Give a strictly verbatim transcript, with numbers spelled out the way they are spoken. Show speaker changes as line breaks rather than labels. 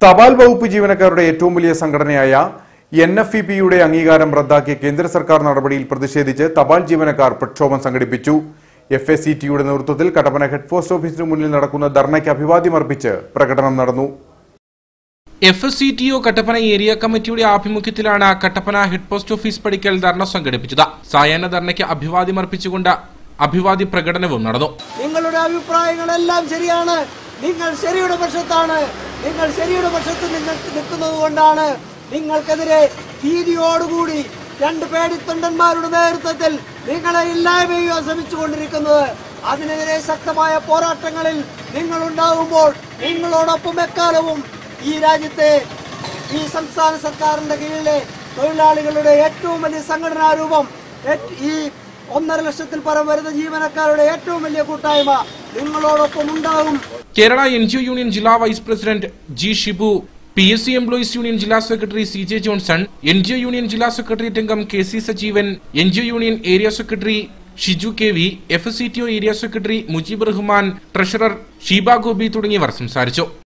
തപാൽ വകുപ്പ് ജീവനക്കാരുടെ ഏറ്റവും വലിയ സംഘടനയായ എൻ എഫ് ഇ പിയുടെ അംഗീകാരം റദ്ദാക്കിയ കേന്ദ്ര സർക്കാർ നടപടിയിൽ പ്രതിഷേധിച്ച് തപാൽ ജീവനക്കാർ പ്രക്ഷോഭം സംഘടിപ്പിച്ചു. എഫ് എസ് സി ടിയുടെ നേതൃത്വത്തിൽ കട്ടപ്പന ഹെഡ് പോസ്റ്റ് ഓഫീസിന് മുന്നിൽ നടക്കുന്ന ധർണയ്ക്ക് അഭിവാദ്യമർപ്പിച്ച് പ്രകടനം നടന്നു.
F S C T O Kattappana area കമ്മിറ്റിയുടെ ആഭിമുഖ്യത്തിലാണ് കട്ടപ്പന ഹെഡ് പോസ്റ്റ് ഓഫീസ് പടിക്കൽ ധർണ സംഘടിപ്പിച്ചത്. സായാഹ്ന ധർണയ്ക്ക് അഭിവാദ്യമർപ്പിച്ചുകൊണ്ട് അഭിവാദ്യ പ്രകടനവും നടന്നു.
നിങ്ങളുടെ അഭിപ്രായങ്ങളെല്ലാം ശരിയാണ്, നിങ്ങൾ ശരിയുടെ പക്ഷത്താണ്, നിങ്ങൾ ശരിയുടെ പക്ഷത്ത് നിൽക്കുന്നത് കൊണ്ടാണ് നിങ്ങൾക്കെതിരെ ഭീതിയോടുകൂടി രണ്ട് പേടിത്തൊണ്ടന്മാരുടെ നേതൃത്വത്തിൽ നിങ്ങളെ ഇല്ലായ്മയോ ശ്രമിച്ചുകൊണ്ടിരിക്കുന്നത്. അതിനെതിരെ ശക്തമായ പോരാട്ടങ്ങളിൽ നിങ്ങൾ ഉണ്ടാകുമ്പോൾ നിങ്ങളോടൊപ്പം എക്കാലവും ഈ രാജ്യത്തെ ഈ സംസ്ഥാന സർക്കാരിന്റെ കീഴിലെ തൊഴിലാളികളുടെ ഏറ്റവും വലിയ സംഘടനാ രൂപം, ഈ ഒന്നര ലക്ഷത്തിൽ പരം വരുന്ന ജീവനക്കാരുടെ ഏറ്റവും വലിയ കൂട്ടായ്മ നിങ്ങളോടൊപ്പം ഉണ്ടാകും.
Kerala N G O union ജില്ലാ vice president G Shibu, P S C employees union ജില്ലാ secretary C J Johnson, N G O union ജില്ലാ സെക്രട്ടേറിയറ്റ് അംഗം K C Sajeevan, N G O union area secretary Shiju K V, F S C T O area secretary Mujeeb Rahman, treasurer Sheeba Gopi തുടങ്ങിയവർ സംസാരിച്ചു.